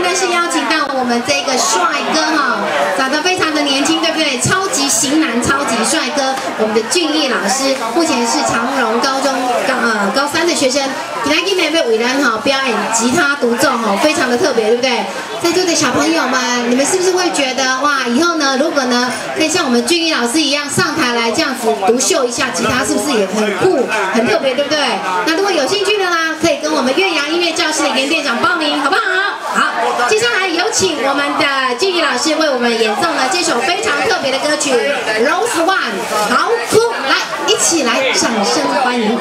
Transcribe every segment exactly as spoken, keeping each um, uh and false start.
呢是邀请到我们这个帅哥哈，长得非常的年轻，对不对？超级型男，超级帅哥，我们的俊逸老师，目前是长荣高中高呃高三的学生。今天今天被伟人哈表演吉他独奏哈，非常的特别，对不对？在座的小朋友们，你们是不是会觉得哇，以后呢，如果呢可以像我们俊逸老师一样上台来这样子独秀一下吉他，是不是也很酷、很特别，对不对？那如果有兴趣的啦，可以跟我们岳阳音乐教室的严店长报名，好不好？好，接下来有请我们的俊逸老师为我们演奏呢这首非常特别的歌曲《Rose One》，好酷，来，一起来掌声欢迎。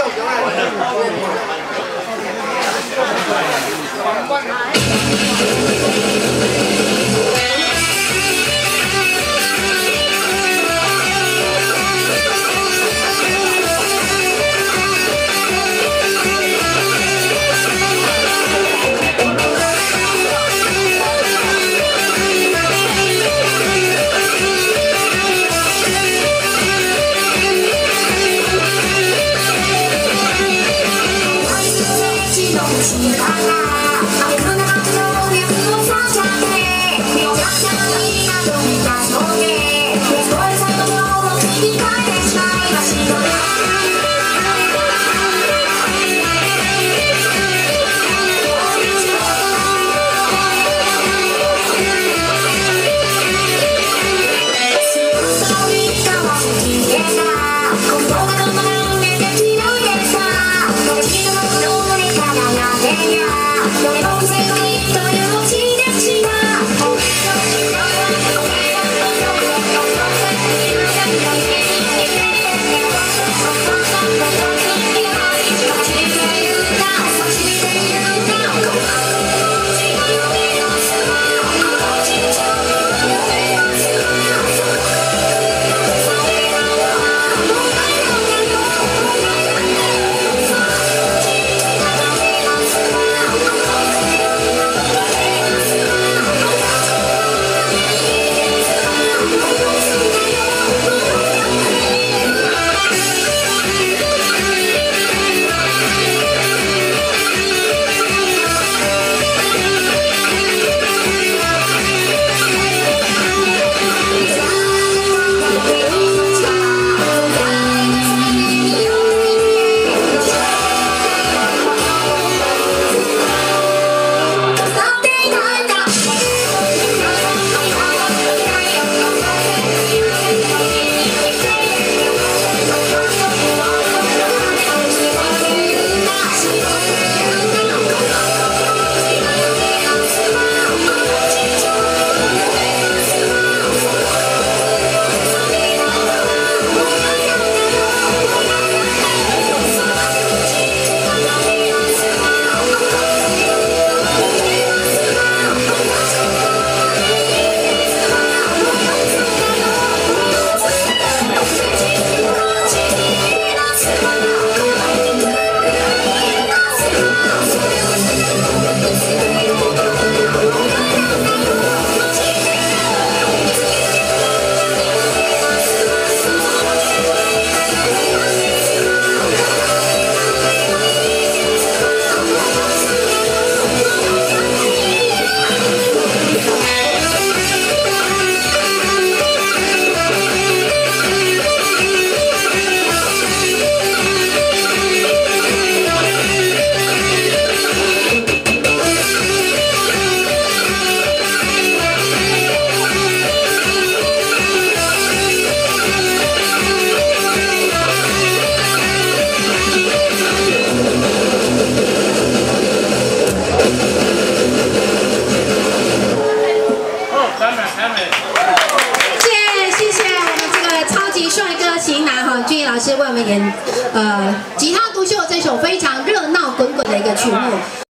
俊逸老师为我们演呃吉他独秀这首非常热闹滚滚的一个曲目。